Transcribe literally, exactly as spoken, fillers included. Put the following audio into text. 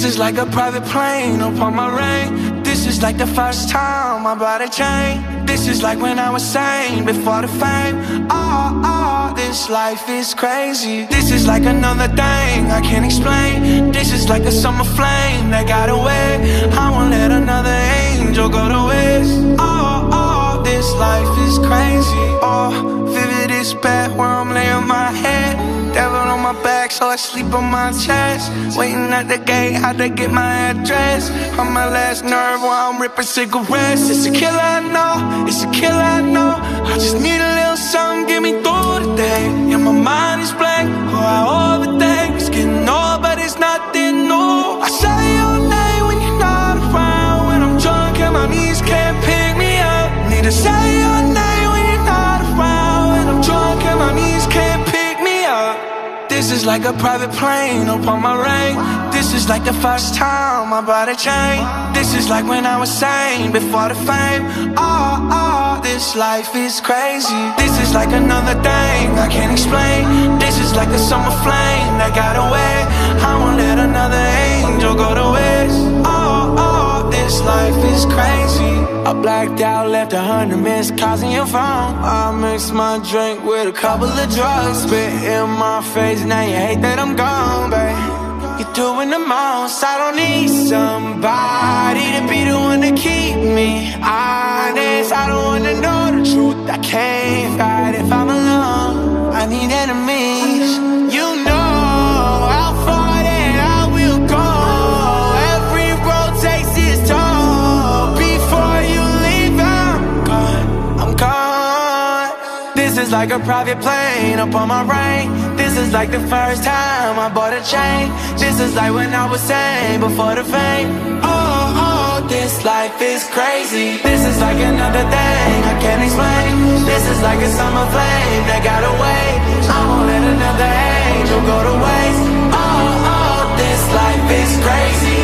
This is like a private plane upon my rain. This is like the first time I bought a chain. This is like when I was sane before the fame. Oh, oh, this life is crazy. This is like another thing I can't explain. This is like a summer flame that got away. I won't let another angel go to waste. Oh, oh, this life is crazy. Oh, vivid is bad where I'm laying my head. Devil on my back, so I sleep on my chest. Waiting at the gate, had to get my address. On my last nerve while I'm ripping cigarettes. It's a killer, I know, it's a killer, I know. I just need a little something, get me through the day. Yeah, my mind is blank, oh, I overthink. It's getting old, but it's nothing new. I say your name when you're not around. When I'm drunk and my knees can't pick me up. Need to say your name when you're not around. When I'm drunk and my knees can't pick me up. This is like a private plane upon my rain. This is like the first time I bought a chain. This is like when I was sane before the fame. Oh, oh, this life is crazy. This is like another thing I can't explain. This is like the summer flame that got away. I won't let another angel go to waste. Oh, oh, this life is crazy. I blacked out, left a hundred missed calls on your phone. I mixed my drink with a couple of drugs. Spit in my face, now you hate that I'm gone, babe. You're doing the most, I don't need somebody to be the one to keep me honest. I don't wanna know the truth, I can't fight if I'm alone. I need enemies, you know how far that I will go. Every road takes its toll. Before you leave, I'm gone, I'm gone. This is like a private plane upon my rain. This is like the first time I bought a chain. This is like when I was sane before the fame. Oh, oh, this life is crazy. This is like another thing I can't explain. This is like a summer flame that got away. I won't let another angel go to waste. Oh, oh, this life is crazy.